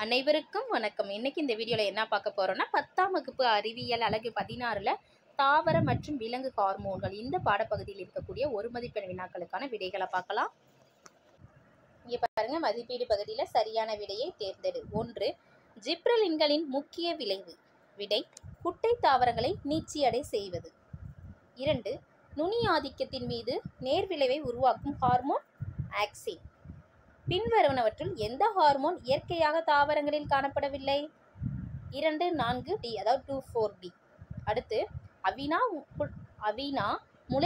அனைவருக்கும் வணக்கம். இன்னைக்கு இந்த வீடியோல என்ன பார்க்க போறோம்னா 10ஆம் வகுப்பு அறிவியல் அலகு 16ல தாவர மற்றும் விலங்கு ஹார்மோன்கள் இந்த பாடப்பகுதியில் இருக்கக்கூடிய ஒரு மதிப்பெண் வினாக்களுக்கான விடைகளை பார்க்கலாம். இங்க பாருங்க, மதிப்பீடு பகுதியில் சரியான விடையை தேர்ந்தெடு. 1. ஜிப்ரலின்களின் முக்கிய விளைவு. விடை குட்டை தாவரங்களை நீட்சியடை செய்வது. 2. நுனி ஆதிக்கத்தின் மீது நேர்விளைவை உருவாக்கும் ஹார்மோன் ஆக்சின். பின்வருவனவற்றுள் எந்த ஹார்மோன் இயற்கையாக தாவரங்களில் காணப்படவில்லை? 2, 4, டி, அதாவது 2, 4, டி. அடுத்து அவினா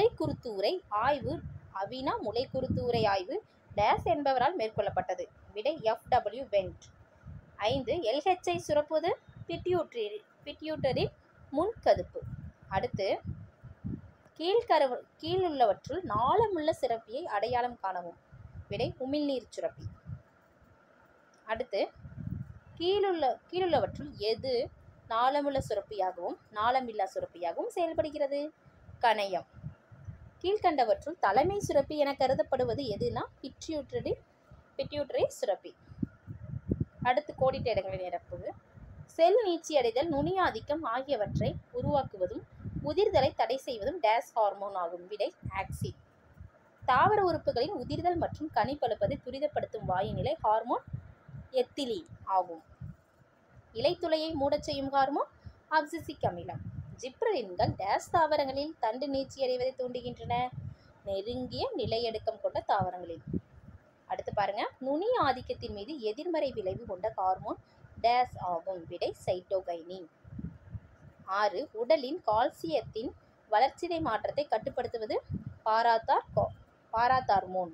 முளைக்குருத்தூரை ஆய்வு டேஸ் என்பவரால் மேற்கொள்ளப்பட்டது. விடை FW வெண்ட். 5. LHஐ சுரப்புவது பிட்யூட்டரி முன்கதுப்பு. அடுத்து கீழுள்ளவற்றுள் நாளமுள்ள சுரப்பியை அடையாளம் காணவும். விடை உமிழ்நீர் சுரப்பி. அடுத்து கீழுள்ளவற்றுள் எது நாளமுள்ள சுரப்பியாகவும் நாளமில்லா சுரப்பியாகவும் செயல்படுகிறது? கணையம். கீழ்கண்டவற்றுள் தலைமை சுரப்பி என கருதப்படுவது எதுனா பிட்யூட்டரி சுரப்பி. அடுத்து கோடிட்ட இடங்களை நிரப்புவது. செல் நீட்சியடைதல், நுனி ஆதிக்கம் ஆகியவற்றை உருவாக்குவதும் உதிர்தலை தடை செய்வதும் டேஸ் ஹார்மோன் ஆகும். விடை ஆக்சின். தாவர உறுப்புகளின் உதிர்தல் மற்றும் கனி பழுப்பதை துரிதப்படுத்தும் வாயுநிலை ஹார்மோன் எத்திலீன் ஆகும். இலைத்துளையை மூடச் செய்யும் ஹார்மோன் அப்சிசிக் அமிலம். ஜிப்ரலின்கள் டேஸ் தாவரங்களில் தண்டு நீட்சியடைவதை தூண்டுகின்றன. நெருங்கிய நிலையடுக்கம் கொண்ட தாவரங்களில். அடுத்து பாருங்க, நுனி ஆதிக்கத்தின் மீது எதிர்மறை விளைவு கொண்ட ஹார்மோன் டேஸ் ஆகும். விடை சைட்டோகைனின். 6. உடலின் கால்சியத்தின் வளர்ச்சிதை மாற்றத்தை கட்டுப்படுத்துவது பாராதார்மோன்.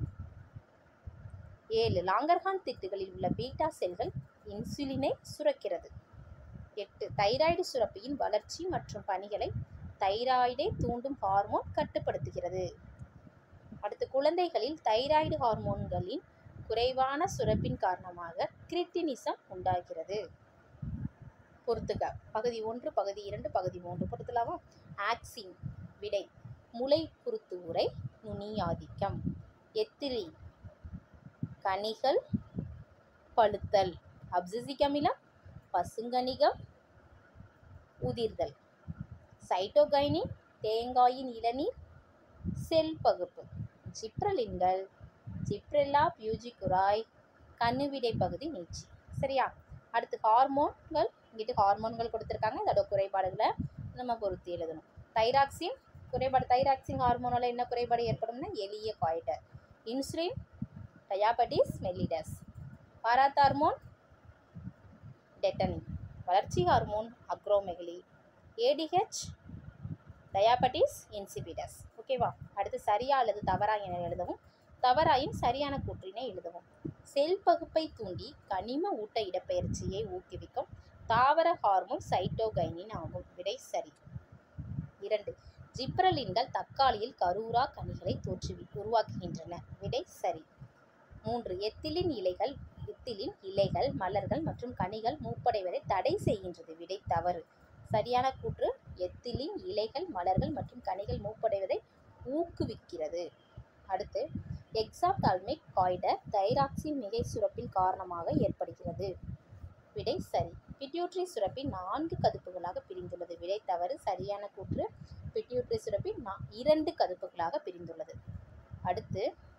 7. லாங்கர்ஹான் திட்டுகளில் உள்ள பீட்டா செல்கள் இன்சுலினை சுரக்கிறது. 8. தைராய்டு சுரப்பியின் வளர்ச்சி மற்றும் பணிகளை தைராய்டை தூண்டும் ஹார்மோன் கட்டுப்படுத்துகிறது. அடுத்து குழந்தைகளில் தைராய்டு ஹார்மோன்களின் குறைவான சுரப்பின் காரணமாக கிரிட்டினிசம் உண்டாகிறது. பொறுத்துக. பகுதி 1, பகுதி 2, பகுதி 3 பொறுத்தலாமா? ஆக்சின். விடை முளைக்குருத்தூரை நுனி ஆதிக்கம். எத்திலீன் கனிகள் பழுத்தல். அப்சிசிக் அமிலம் பசுங்கனிகம் உதிர்தல். சைட்டோகைனின் தேங்காயின் இளநீர் செல் பகுப்பு. ஜிப்ரலின்கள் ஜிப்ரெல்லா பியூஜிகுராய் கண்ணுவிடை பகுதி நீட்சி. சரியா? அடுத்து ஹார்மோன்கள். இங்கிட்டு ஹார்மோன்கள் கொடுத்துருக்காங்க. இதோட குறைபாடுகளை நம்ம பொறுத்து எழுதணும். தைராக்சின் குறைபாடு. தைராக்சின் ஹார்மோனால என்ன குறைபாடு ஏற்படும்னா எளிய goitre. Insulin diabetes mellitus. Parathormone டெட்டனின். வளர்ச்சி hormone acromegaly. ADH diabetes insipidus. ஓகேவா? அடுத்து சரியா அல்லது தவறா என எழுதவும். தவறாயின் சரியான கூற்றினை எழுதவும். செல் பகுப்பை தூண்டி கனிம ஊட்ட இடப்பெயர்ச்சியை ஊக்குவிக்கும் தாவர ஹார்மோன் சைட்டோகைனின் ஆகும். விடை சரி. 2. ஜிப்ரலின்கள் தக்காளியில் கரூரா கனிகளை உருவாக்குகின்றன. விடை சரி. 3. எத்திலின் இலைகள் மலர்கள் மற்றும் கனிகள் மூப்படைவதை தடை செய்கின்றது. விடை தவறு. சரியான கூற்று எத்திலின் இலைகள் மலர்கள் மற்றும் கனிகள் மூப்படைவதை ஊக்குவிக்கிறது. அடுத்து எக்ஸாப்தால்மிக் காய்டர் தைராக்சின் மிகை சுரப்பின் காரணமாக ஏற்படுகிறது. விடை சரி. பிட்யூட்டரி சுரப்பி 4 கதுப்புகளாக பிரிந்துள்ளது. விடை தவறு. சரியான கூற்று பிட்யூட்டரி சுரப்பி 2 கதுப்புகளாக பிரிந்துள்ளது. அடுத்து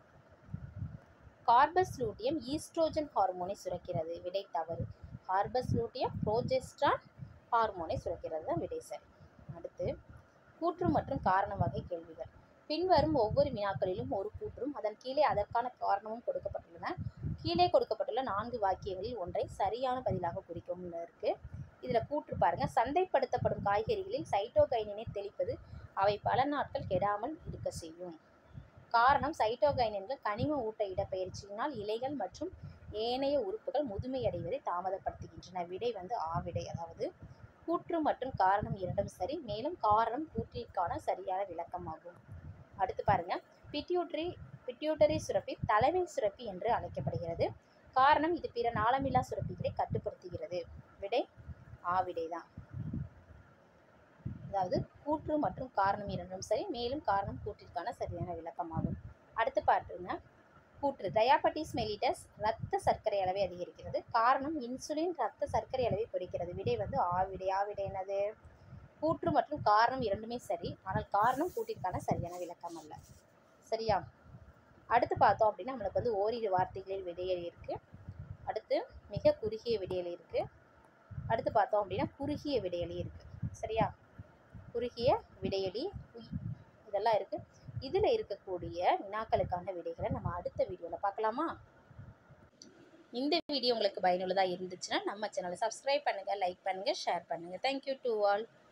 கார்பஸ் லூட்டியம் ஈஸ்ட்ரோஜன் ஹார்மோனை சுரக்கிறது. விடை தவறு. கார்பஸ் லூட்டியம் புரோஜெஸ்ட்ரான் ஹார்மோனை சுரக்கிறது தான் விடை சரி. அடுத்து கூற்று மற்றும் காரண வகை கேள்விகள். பின்வரும் ஒவ்வொரு வினாக்களிலும் ஒரு கூற்றும் அதன் கீழே அதற்கான காரணமும் கொடுக்கப்பட்டுள்ளன. கீழே கொடுக்கப்பட்டுள்ள 4 வாக்கியங்களில் ஒன்றை சரியான பதிலாக குறிக்கவும் இருக்கு. இதில் கூற்று பாருங்க. சந்தைப்படுத்தப்படும் காய்கறிகளில் சைட்டோகைனினை தெளிப்பது அவை பல நாட்கள் கெடாமல் இருக்க செய்யும். காரணம் சைட்டோகைனின்கள் கனிம ஊட்ட இடப்பெயர்ச்சியினால் இலைகள் மற்றும் ஏனைய உறுப்புகள் முதுமையடைவதை தாமதப்படுத்துகின்றன. விடை ஆவிடை. அதாவது கூற்று மற்றும் காரணம் இரண்டும் சரி. மேலும் காரணம் கூற்றிற்கான சரியான விளக்கமாகும். அடுத்து பாருங்க. பிட்யூட்டரி சுரப்பி தலைமை சுரப்பி என்று அழைக்கப்படுகிறது. காரணம் இது பிற நாளமில்லா சுரப்பிகளை கட்டுப்படுத்துகிறது. விடை ஆவிடைதான். அதாவது கூற்று மற்றும் காரணம் இரண்டும் சரி. மேலும் காரணம் கூற்றிற்கான சரியான விளக்கமாகும். அடுத்து பாருங்க. கூற்று டயாபெட்டிஸ் மெலிட்டஸ் இரத்த சர்க்கரை அளவை அதிகரிக்கிறது. காரணம் இன்சுலின் இரத்த சர்க்கரை அளவை குறைக்கிறது. விடை வந்து ஆவிடை. ஆவிடை என்னது? கூற்று மற்றும் காரணம் இரண்டுமே சரி, ஆனால் காரணம் கூற்றிற்கான சரியான விளக்கம் அல்ல. சரியா? அடுத்து பார்த்தோம் அப்படின்னா நம்மளுக்கு வந்து ஓரிரு வார்த்தைகளில் விடையளி இருக்குது. அடுத்து மிக குறுகிய விடையளி இருக்குது. அடுத்து பார்த்தோம் அப்படின்னா குறுகிய விடையளி இருக்குது. சரியா? குறுகிய விடையளி இதெல்லாம் இருக்குது. இதில் இருக்கக்கூடிய வினாக்களுக்கான விடைகளை நம்ம அடுத்த வீடியோவில் பார்க்கலாமா? இந்த வீடியோ உங்களுக்கு பயனுள்ளதாக இருந்துச்சுன்னா நம்ம சேனலை சப்ஸ்கிரைப் பண்ணுங்கள், லைக் பண்ணுங்கள், ஷேர் பண்ணுங்கள். Thank you to all.